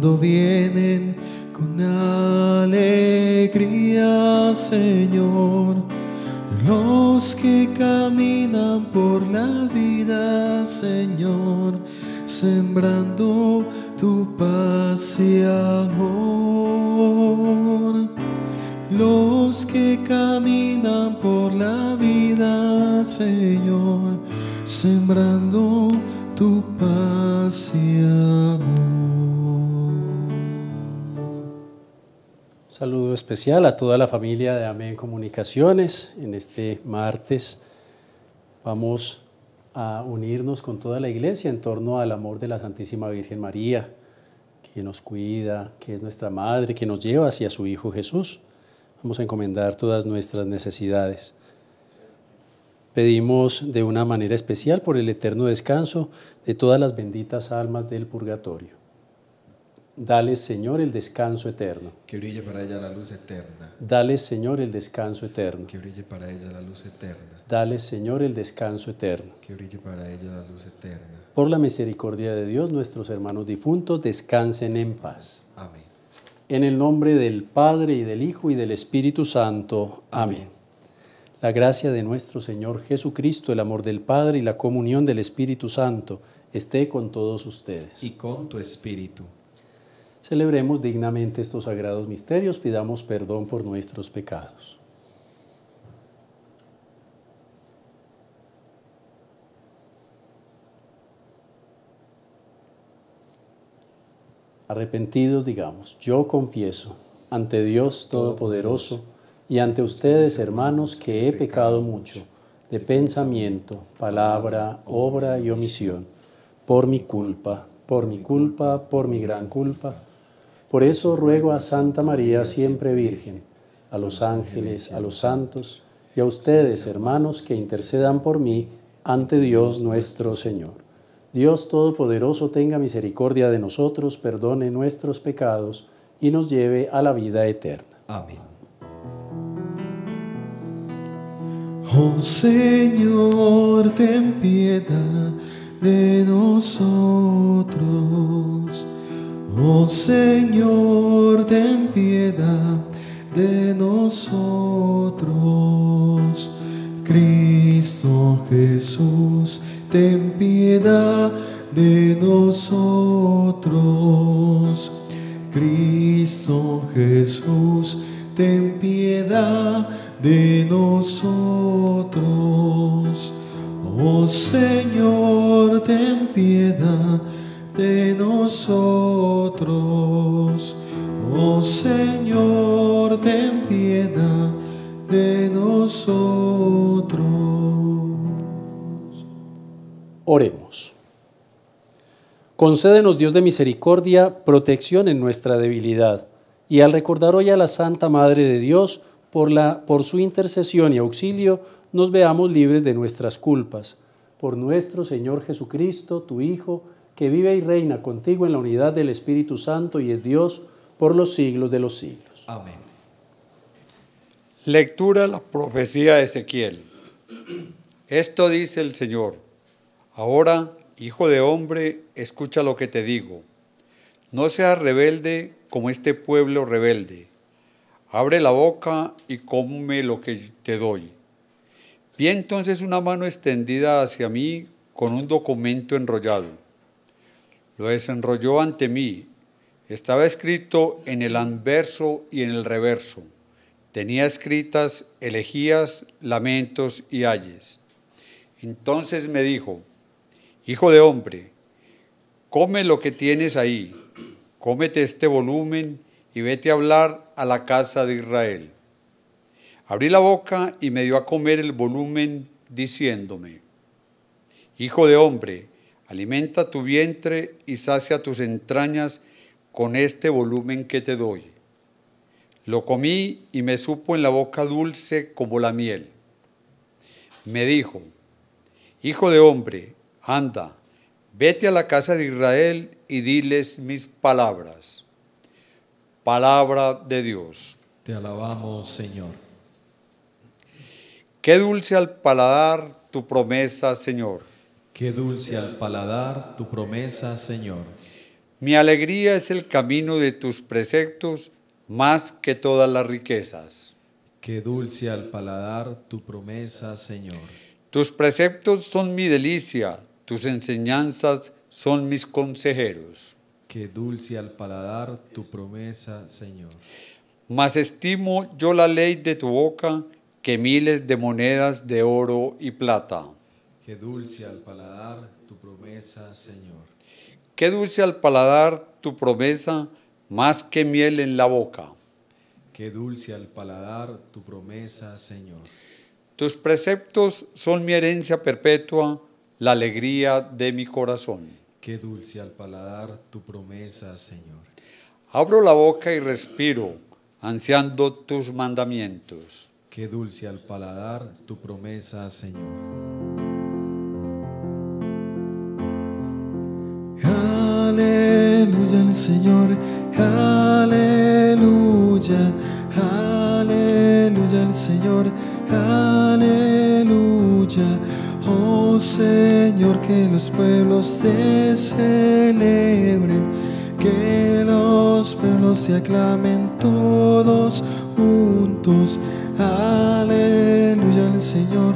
cuando vienen con alegría, Señor, los que caminan por la vida, Señor, sembrando tu paz y amor. Los que caminan por la vida, Señor, sembrando tu paz y amor. Saludo especial a toda la familia de Amén Comunicaciones. En este martes vamos a unirnos con toda la iglesia en torno al amor de la Santísima Virgen María, que nos cuida, que es nuestra madre, que nos lleva hacia su Hijo Jesús. Vamos a encomendar todas nuestras necesidades. Pedimos de una manera especial por el eterno descanso de todas las benditas almas del purgatorio. Dales, Señor, el descanso eterno. Que brille para ella la luz eterna. Dales, Señor, el descanso eterno. Que brille para ella la luz eterna. Dales, Señor, el descanso eterno. Que brille para ella la luz eterna. Por la misericordia de Dios, nuestros hermanos difuntos descansen en paz. Amén. En el nombre del Padre, y del Hijo, y del Espíritu Santo. Amén. La gracia de nuestro Señor Jesucristo, el amor del Padre y la comunión del Espíritu Santo esté con todos ustedes. Y con tu espíritu. Celebremos dignamente estos sagrados misterios, pidamos perdón por nuestros pecados. Arrepentidos digamos, yo confieso ante Dios Todopoderoso y ante ustedes, hermanos, que he pecado mucho, de pensamiento, palabra, obra y omisión, por mi culpa, por mi gran culpa. Por eso ruego a Santa María, siempre Virgen, a los ángeles, a los santos y a ustedes, hermanos, que intercedan por mí ante Dios nuestro Señor. Dios Todopoderoso tenga misericordia de nosotros, perdone nuestros pecados y nos lleve a la vida eterna. Amén. Oh Señor, ten piedad de nosotros. Oh Señor, ten piedad de nosotros. Cristo Jesús, ten piedad de nosotros. Cristo Jesús, ten piedad de nosotros. Oh Señor, ten piedad de nosotros. Oh Señor, ten piedad de nosotros. Oremos. Concédenos, Dios de misericordia, protección en nuestra debilidad, y al recordar hoy a la Santa Madre de Dios, por su intercesión y auxilio, nos veamos libres de nuestras culpas. Por nuestro Señor Jesucristo, tu Hijo, que vive y reina contigo en la unidad del Espíritu Santo y es Dios por los siglos de los siglos. Amén. Lectura de la profecía de Ezequiel. Esto dice el Señor: ahora, hijo de hombre, escucha lo que te digo. No seas rebelde como este pueblo rebelde. Abre la boca y come lo que te doy. Vi entonces una mano extendida hacia mí con un documento enrollado. Lo desenrolló ante mí. Estaba escrito en el anverso y en el reverso. Tenía escritas elegías, lamentos y ayes. Entonces me dijo: hijo de hombre, come lo que tienes ahí, cómete este volumen y vete a hablar a la casa de Israel. Abrí la boca y me dio a comer el volumen, diciéndome: hijo de hombre, alimenta tu vientre y sacia tus entrañas con este volumen que te doy. Lo comí y me supo en la boca dulce como la miel. Me dijo: hijo de hombre, anda, vete a la casa de Israel y diles mis palabras. Palabra de Dios. Te alabamos, Señor. Qué dulce al paladar tu promesa, Señor. Qué dulce al paladar tu promesa, Señor. Mi alegría es el camino de tus preceptos más que todas las riquezas. Qué dulce al paladar tu promesa, Señor. Tus preceptos son mi delicia, tus enseñanzas son mis consejeros. Qué dulce al paladar tu promesa, Señor. Mas estimo yo la ley de tu boca que miles de monedas de oro y plata. Qué dulce al paladar tu promesa, Señor. Qué dulce al paladar tu promesa, más que miel en la boca. Qué dulce al paladar tu promesa, Señor. Tus preceptos son mi herencia perpetua, la alegría de mi corazón. Qué dulce al paladar tu promesa, Señor. Abro la boca y respiro, ansiando tus mandamientos. Qué dulce al paladar tu promesa, Señor. Aleluya al Señor, aleluya, aleluya al Señor, aleluya. Oh Señor, que los pueblos te celebren, que los pueblos te aclamen todos juntos. Aleluya al Señor,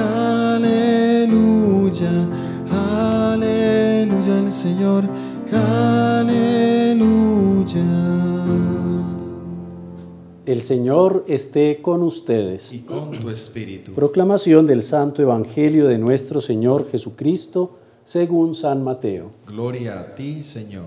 aleluya, aleluya al Señor, aleluya. El Señor esté con ustedes. Y con tu espíritu. Proclamación del Santo Evangelio de nuestro Señor Jesucristo según San Mateo. Gloria a ti, Señor.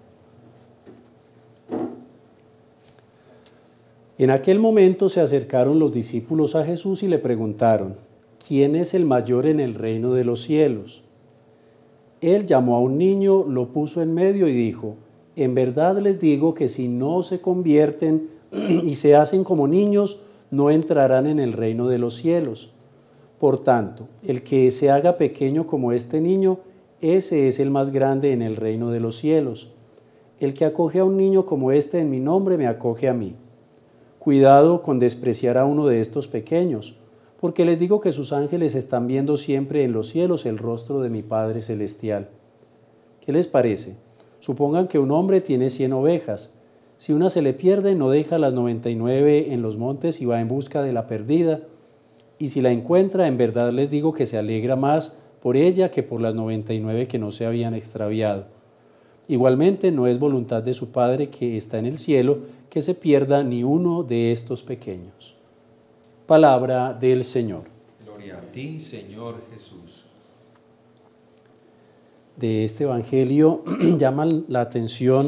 En aquel momento se acercaron los discípulos a Jesús y le preguntaron: ¿quién es el mayor en el reino de los cielos? Él llamó a un niño, lo puso en medio y dijo: en verdad les digo que si no se convierten y se hacen como niños, no entrarán en el reino de los cielos. Por tanto, el que se haga pequeño como este niño, ese es el más grande en el reino de los cielos. El que acoge a un niño como este en mi nombre, me acoge a mí. Cuidado con despreciar a uno de estos pequeños, porque les digo que sus ángeles están viendo siempre en los cielos el rostro de mi Padre Celestial. ¿Qué les parece? Supongan que un hombre tiene 100 ovejas. Si una se le pierde, no deja las 99 en los montes y va en busca de la perdida. Y si la encuentra, en verdad les digo que se alegra más por ella que por las 99 que no se habían extraviado. Igualmente, no es voluntad de su Padre que está en el cielo que se pierda ni uno de estos pequeños. Palabra del Señor. Gloria a ti, Señor Jesús. De este Evangelio llama la atención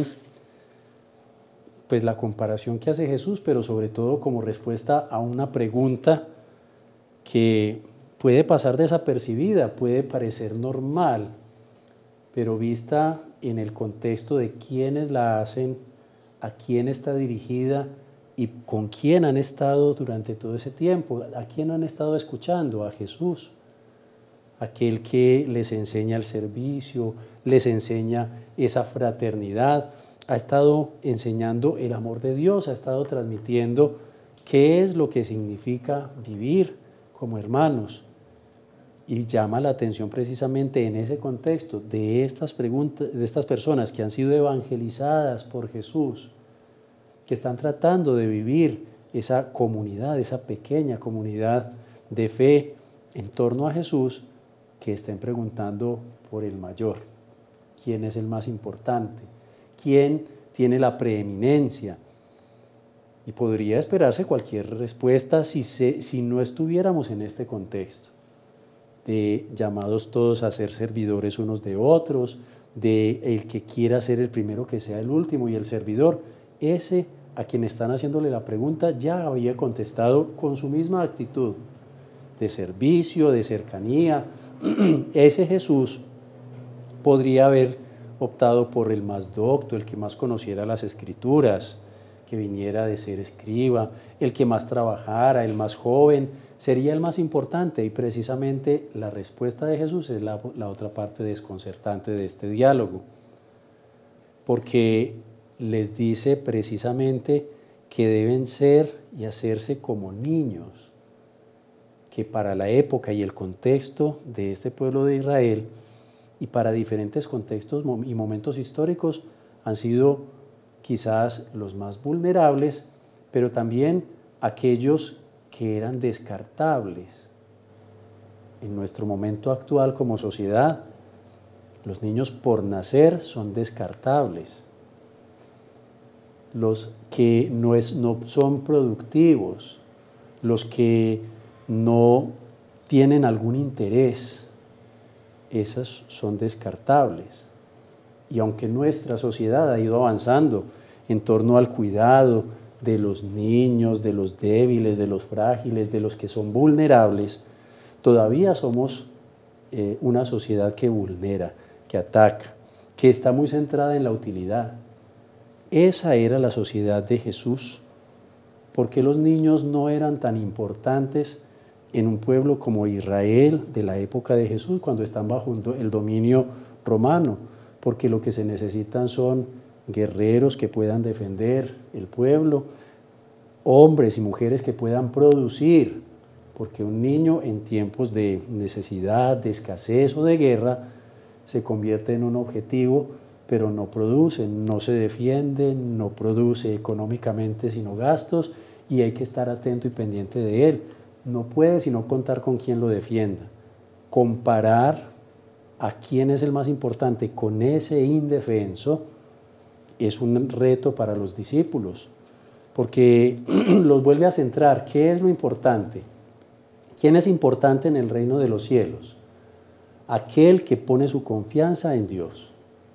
pues la comparación que hace Jesús, pero sobre todo como respuesta a una pregunta que puede pasar desapercibida, puede parecer normal, pero vista en el contexto de quiénes la hacen, a quién está dirigida y con quién han estado durante todo ese tiempo, a quién han estado escuchando, a Jesús, aquel que les enseña el servicio, les enseña esa fraternidad, ha estado enseñando el amor de Dios, ha estado transmitiendo qué es lo que significa vivir como hermanos. Y llama la atención precisamente en ese contexto de estas preguntas, de estas personas que han sido evangelizadas por Jesús, que están tratando de vivir esa comunidad, esa pequeña comunidad de fe en torno a Jesús, que estén preguntando por el mayor. ¿Quién es el más importante? ¿Quién tiene la preeminencia? Y podría esperarse cualquier respuesta si no estuviéramos en este contexto de llamados todos a ser servidores unos de otros, de el que quiera ser el primero que sea el último y el servidor. Ese a quien están haciéndole la pregunta ya había contestado con su misma actitud de servicio, de cercanía. Ese Jesús podría haber optado por el más docto, el que más conociera las Escrituras, que viniera de ser escriba, el que más trabajara, el más joven, sería el más importante. Y precisamente la respuesta de Jesús es la otra parte desconcertante de este diálogo, porque les dice precisamente que deben ser y hacerse como niños, que para la época y el contexto de este pueblo de Israel y para diferentes contextos y momentos históricos han sido quizás los más vulnerables, pero también aquellos que eran descartables. En nuestro momento actual como sociedad, los niños por nacer son descartables. Los que no son productivos, los que no tienen algún interés, esos son descartables. Y aunque nuestra sociedad ha ido avanzando en torno al cuidado de los niños, de los débiles, de los frágiles, de los que son vulnerables, todavía somos una sociedad que vulnera, que ataca, que está muy centrada en la utilidad. Esa era la sociedad de Jesús. ¿Por qué los niños no eran tan importantes en un pueblo como Israel de la época de Jesús, cuando están bajo el dominio romano? Porque lo que se necesitan son guerreros que puedan defender el pueblo, hombres y mujeres que puedan producir, porque un niño en tiempos de necesidad, de escasez o de guerra se convierte en un objetivo, pero no produce, no se defiende, no produce económicamente sino gastos, y hay que estar atento y pendiente de él. No puede sino contar con quien lo defienda. Comparar a quién es el más importante con ese indefenso es un reto para los discípulos, porque los vuelve a centrar. ¿Qué es lo importante? ¿Quién es importante en el reino de los cielos? Aquel que pone su confianza en Dios.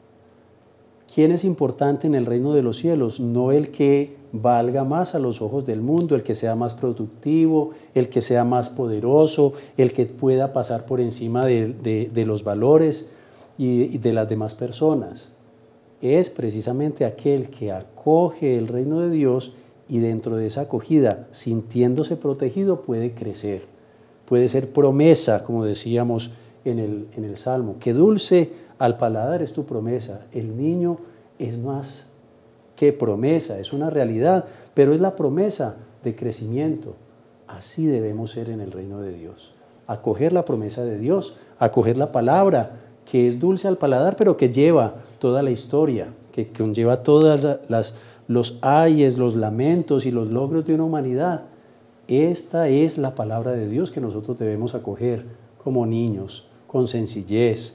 ¿Quién es importante en el reino de los cielos? No el que valga más a los ojos del mundo, el que sea más productivo, el que sea más poderoso, el que pueda pasar por encima de los valores y de las demás personas. Es precisamente aquel que acoge el reino de Dios y dentro de esa acogida, sintiéndose protegido, puede crecer. Puede ser promesa, como decíamos en el Salmo. Qué dulce al paladar es tu promesa. El niño es más que promesa, es una realidad, pero es la promesa de crecimiento. Así debemos ser en el reino de Dios. Acoger la promesa de Dios, acoger la palabra, que es dulce al paladar, pero que lleva toda la historia, que conlleva todos los ayes, los lamentos y los logros de una humanidad. Esta es la palabra de Dios que nosotros debemos acoger como niños, con sencillez,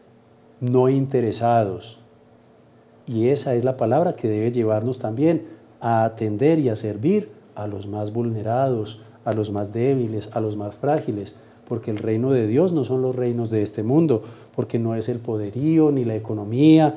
no interesados. Y esa es la palabra que debe llevarnos también a atender y a servir a los más vulnerados, a los más débiles, a los más frágiles, porque el reino de Dios no son los reinos de este mundo, porque no es el poderío, ni la economía,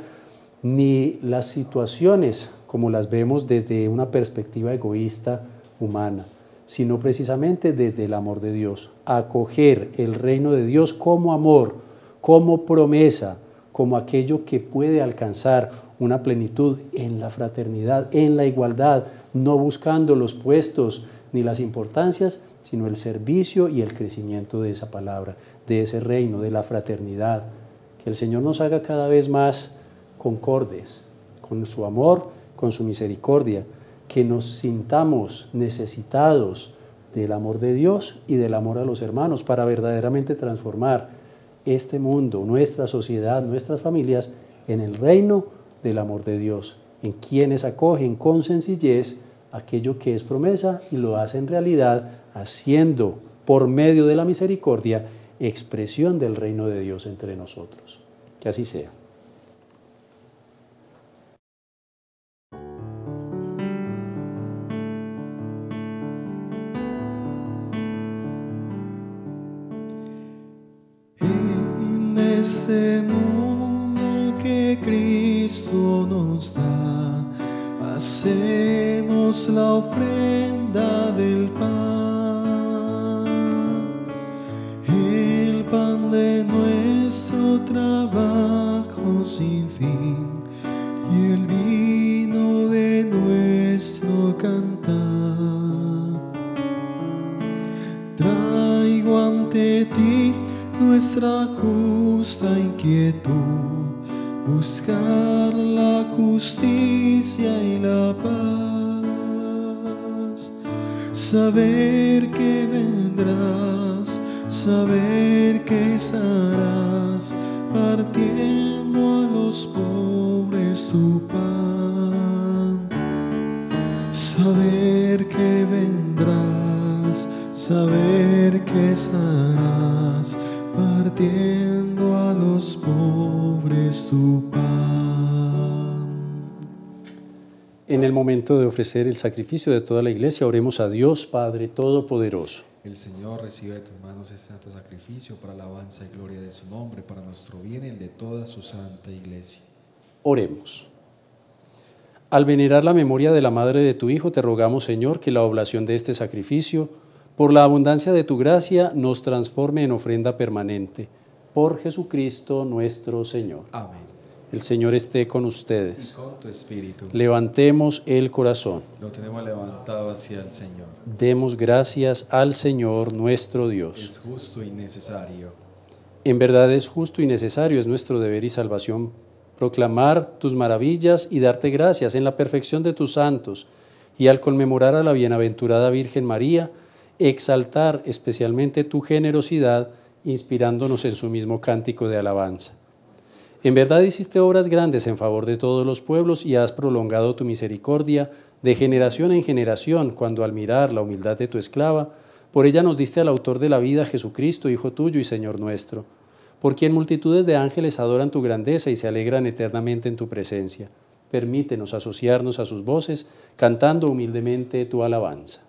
ni las situaciones como las vemos desde una perspectiva egoísta humana, sino precisamente desde el amor de Dios. Acoger el reino de Dios como amor, como promesa, como aquello que puede alcanzar una plenitud en la fraternidad, en la igualdad, no buscando los puestos ni las importancias, sino el servicio y el crecimiento de esa palabra, de ese reino, de la fraternidad. Que el Señor nos haga cada vez más concordes con su amor, con su misericordia, que nos sintamos necesitados del amor de Dios y del amor a los hermanos para verdaderamente transformar este mundo, nuestra sociedad, nuestras familias en el reino del amor de Dios, en quienes acogen con sencillez aquello que es promesa y lo hacen realidad, haciendo por medio de la misericordia expresión del reino de Dios entre nosotros. Que así sea. En este mundo que Cristo nos da, hacemos la ofrenda del pan, el pan de nuestro trabajo sin fin y el vino de nuestro cantar. Traigo ante ti nuestra justa inquietud, buscar la justicia y la paz, saber que vendrás saber que estarás partiendo a los pobres tu pan, saber que vendrás, saber que estarás partiendo a los pobres tu pan. En el momento de ofrecer el sacrificio de toda la iglesia, oremos a Dios Padre Todopoderoso. El Señor recibe de tus manos este santo sacrificio para alabanza y gloria de su nombre, para nuestro bien y el de toda su santa iglesia. Oremos. Al venerar la memoria de la madre de tu Hijo, te rogamos, Señor, que la oblación de este sacrificio, por la abundancia de tu gracia, nos transforme en ofrenda permanente. Por Jesucristo nuestro Señor. Amén. El Señor esté con ustedes. Y con tu espíritu. Levantemos el corazón. Lo tenemos levantado hacia el Señor. Demos gracias al Señor nuestro Dios. Es justo y necesario. En verdad es justo y necesario, es nuestro deber y salvación, proclamar tus maravillas y darte gracias en la perfección de tus santos, y al conmemorar a la bienaventurada Virgen María, exaltar especialmente tu generosidad, inspirándonos en su mismo cántico de alabanza. En verdad hiciste obras grandes en favor de todos los pueblos y has prolongado tu misericordia de generación en generación, cuando al mirar la humildad de tu esclava, por ella nos diste al autor de la vida, Jesucristo, Hijo tuyo y Señor nuestro, por quien multitudes de ángeles adoran tu grandeza y se alegran eternamente en tu presencia. Permítenos asociarnos a sus voces, cantando humildemente tu alabanza.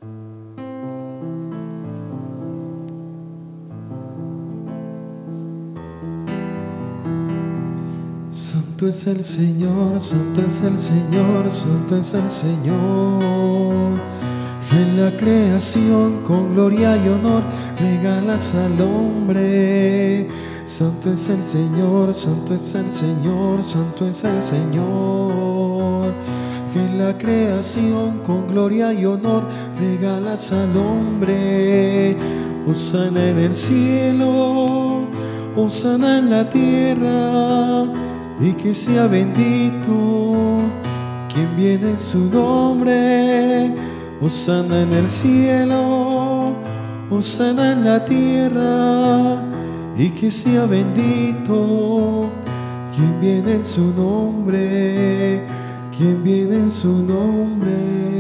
Santo es el Señor, santo es el Señor, santo es el Señor. En la creación con gloria y honor regalas al hombre. Santo es el Señor, santo es el Señor, santo es el Señor. En la creación con gloria y honor regalas al hombre. Hosana en el cielo, hosana en la tierra, y que sea bendito quien viene en su nombre. Hosana en el cielo, hosana en la tierra, y que sea bendito quien viene en su nombre, quien viene en su nombre.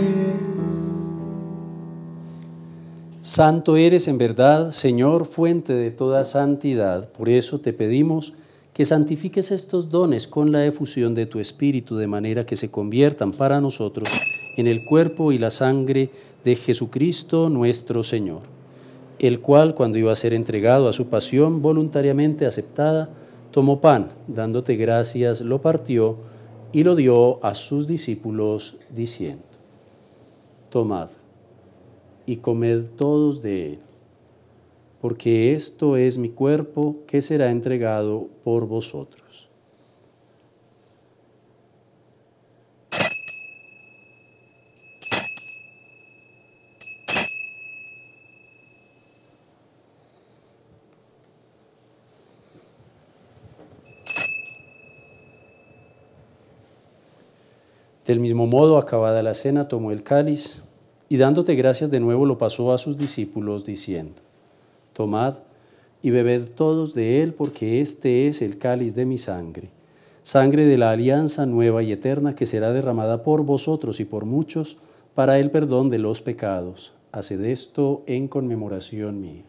Santo eres en verdad, Señor, fuente de toda santidad. Por eso te pedimos que santifiques estos dones con la efusión de tu Espíritu, de manera que se conviertan para nosotros en el cuerpo y la sangre de Jesucristo nuestro Señor, el cual, cuando iba a ser entregado a su pasión voluntariamente aceptada, tomó pan, dándote gracias, lo partió y lo dio a sus discípulos, diciendo: Tomad y comed todos de él, porque esto es mi cuerpo que será entregado por vosotros. Del mismo modo, acabada la cena, tomó el cáliz y dándote gracias de nuevo lo pasó a sus discípulos, diciendo: Tomad y bebed todos de él, porque este es el cáliz de mi sangre, sangre de la alianza nueva y eterna, que será derramada por vosotros y por muchos para el perdón de los pecados. Haced esto en conmemoración mía.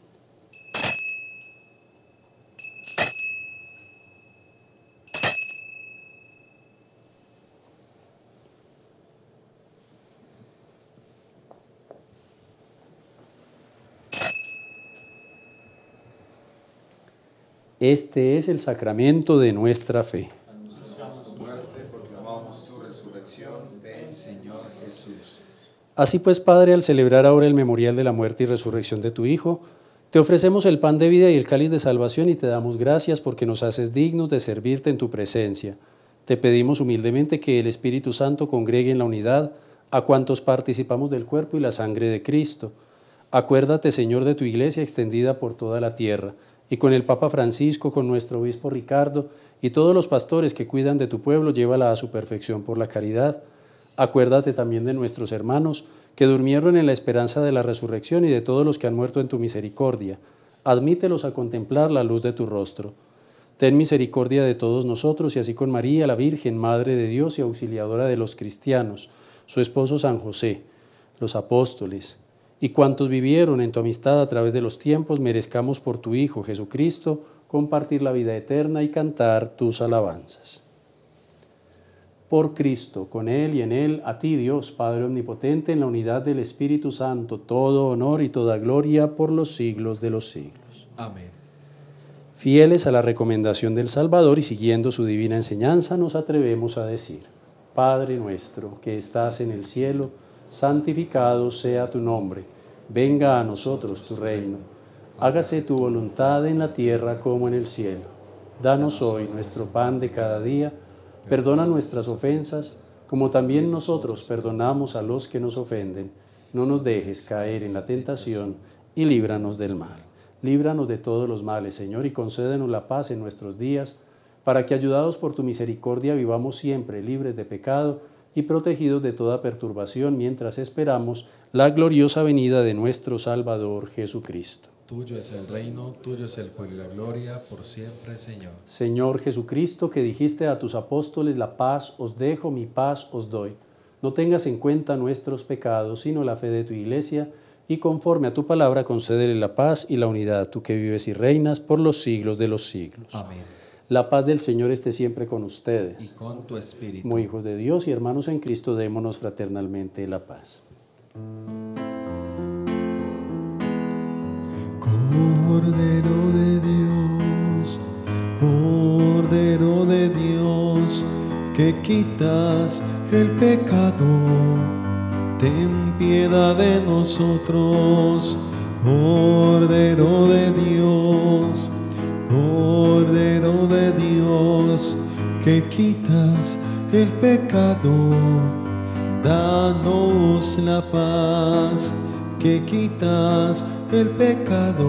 Este es el sacramento de nuestra fe. Anunciamos tu muerte, proclamamos tu resurrección. Ven, Señor Jesús. Así pues, Padre, al celebrar ahora el memorial de la muerte y resurrección de tu Hijo, te ofrecemos el pan de vida y el cáliz de salvación y te damos gracias porque nos haces dignos de servirte en tu presencia. Te pedimos humildemente que el Espíritu Santo congregue en la unidad a cuantos participamos del cuerpo y la sangre de Cristo. Acuérdate, Señor, de tu iglesia extendida por toda la tierra, y con el Papa Francisco, con nuestro obispo Ricardo y todos los pastores que cuidan de tu pueblo, llévala a su perfección por la caridad. Acuérdate también de nuestros hermanos que durmieron en la esperanza de la resurrección y de todos los que han muerto en tu misericordia. admítelos a contemplar la luz de tu rostro. Ten misericordia de todos nosotros, y así con María, la Virgen, Madre de Dios y auxiliadora de los cristianos, su esposo San José, los apóstoles, y cuantos vivieron en tu amistad a través de los tiempos, merezcamos por tu Hijo Jesucristo compartir la vida eterna y cantar tus alabanzas. Por Cristo, con Él y en Él, a ti Dios, Padre Omnipotente, en la unidad del Espíritu Santo, todo honor y toda gloria por los siglos de los siglos. Amén. Fieles a la recomendación del Salvador y siguiendo su divina enseñanza, nos atrevemos a decir: Padre nuestro, que estás en el cielo, santificado sea tu nombre. Venga a nosotros tu reino. Hágase tu voluntad en la tierra como en el cielo. Danos hoy nuestro pan de cada día. Perdona nuestras ofensas, como también nosotros perdonamos a los que nos ofenden. No nos dejes caer en la tentación y líbranos del mal. Líbranos de todos los males, Señor, y concédenos la paz en nuestros días, para que, ayudados por tu misericordia, vivamos siempre libres de pecado y protegidos de toda perturbación, mientras esperamos la gloriosa venida de nuestro Salvador Jesucristo. Tuyo es el reino, tuyo es el poder y la gloria, por siempre, Señor. Señor Jesucristo, que dijiste a tus apóstoles: la paz os dejo, mi paz os doy. No tengas en cuenta nuestros pecados, sino la fe de tu Iglesia, y conforme a tu palabra concédele la paz y la unidad, tú que vives y reinas por los siglos de los siglos. Amén. La paz del Señor esté siempre con ustedes. Y con tu espíritu. Como hijos de Dios y hermanos en Cristo, démonos fraternalmente la paz. Cordero de Dios, que quitas el pecado, ten piedad de nosotros. Cordero de Dios, que quitas el pecado, danos la paz. Que quitas el pecado,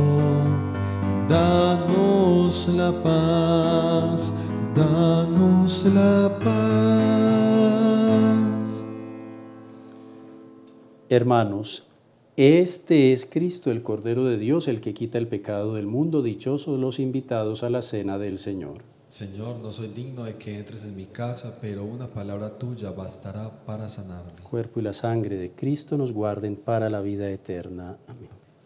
danos la paz, danos la paz. Hermanos, este es Cristo, el Cordero de Dios, el que quita el pecado del mundo. Dichosos los invitados a la cena del Señor. Señor, no soy digno de que entres en mi casa, pero una palabra tuya bastará para sanarme. El cuerpo y la sangre de Cristo nos guarden para la vida eterna. Amén.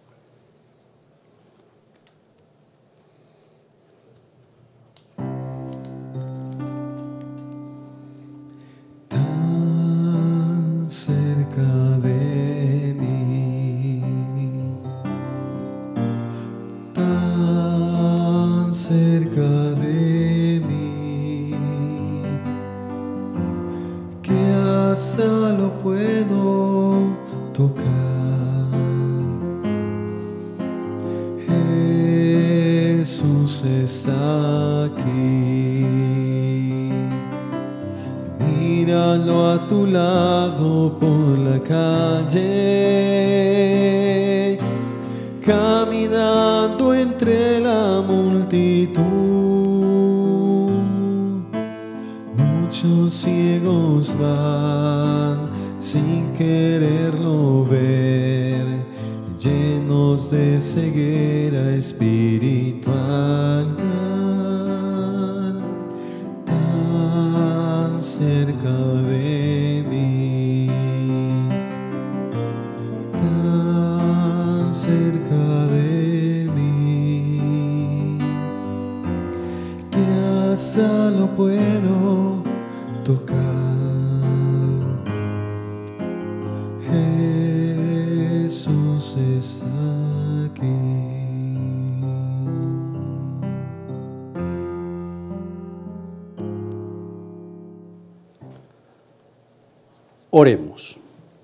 Tan cerca de mí, tan cerca de mí, que hasta lo puedo tocar. Jesús está aquí. Míralo a tu lado por la calle, caminando entre la multitud. Muchos ciegos van sin quererlo ver, llenos de ceguera espiritual. Tan cerca de mí, tan cerca de mí, que hasta lo puedo tocar. Jesús está aquí. Oremos.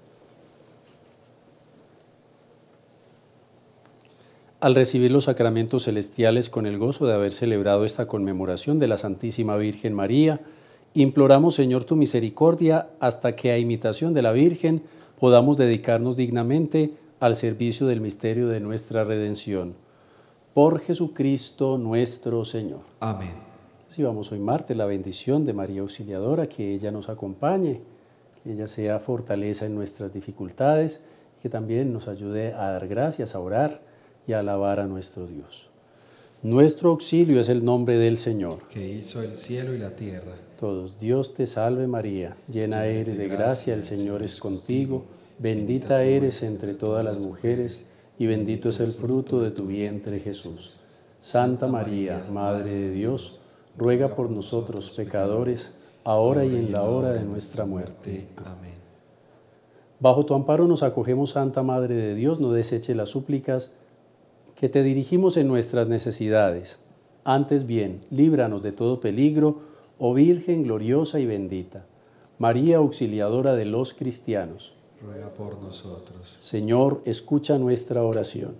Al recibir los sacramentos celestiales con el gozo de haber celebrado esta conmemoración de la Santísima Virgen María, imploramos, Señor, tu misericordia hasta que, a imitación de la Virgen, podamos dedicarnos dignamente al servicio del misterio de nuestra redención. Por Jesucristo nuestro Señor. Amén. Recibamos hoy martes la bendición de María Auxiliadora, que ella nos acompañe, que ella sea fortaleza en nuestras dificultades y que también nos ayude a dar gracias, a orar y alabar a nuestro Dios. Nuestro auxilio es el nombre del Señor, que hizo el cielo y la tierra. Todos, Dios te salve María, llena eres de gracia, el Señor es contigo, bendita eres entre todas las mujeres, y bendito es el fruto de tu vientre Jesús. Santa María, Madre de Dios, ruega por nosotros pecadores, ahora y en la hora de nuestra muerte. Amén. Bajo tu amparo nos acogemos, Santa Madre de Dios, no deseche las súplicas que te dirigimos en nuestras necesidades. Antes bien, líbranos de todo peligro, oh Virgen gloriosa y bendita. María, auxiliadora de los cristianos, ruega por nosotros. Señor, escucha nuestra oración.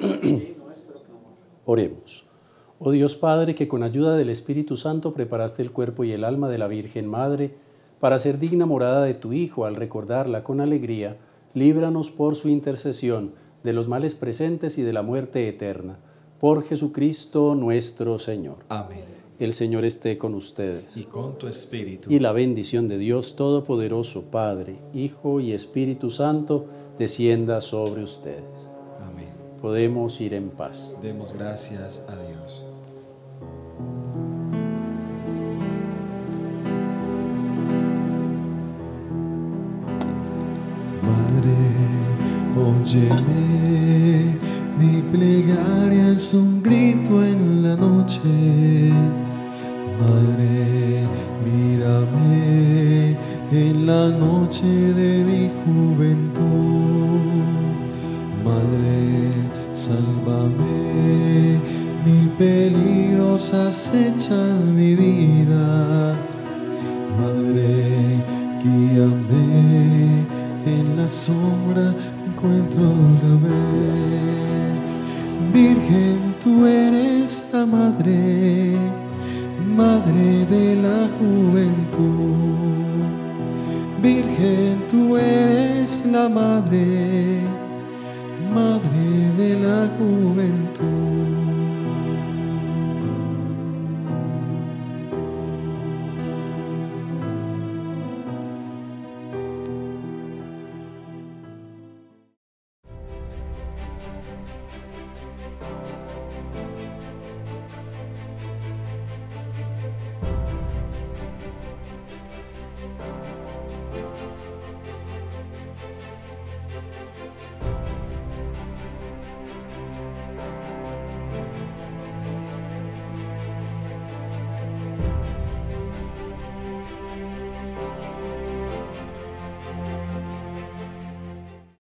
Oremos. Oh Dios Padre, que con ayuda del Espíritu Santo preparaste el cuerpo y el alma de la Virgen Madre para ser digna morada de tu Hijo, al recordarla con alegría, líbranos por su intercesión de los males presentes y de la muerte eterna. Por Jesucristo nuestro Señor. Amén. El Señor esté con ustedes. Y con tu espíritu. Y la bendición de Dios Todopoderoso, Padre, Hijo y Espíritu Santo, descienda sobre ustedes. Amén. Podemos ir en paz. Demos gracias a Dios. Madre, óyeme, mi plegaria es un grito en la noche. Madre, mírame en la noche de mi juventud. Madre, sálvame, mil peligros acechan mi vida. Madre, guíame, en la sombra encuentro la vez. Virgen, tú eres la madre, madre de la juventud. Virgen, tú eres la madre, madre de la juventud.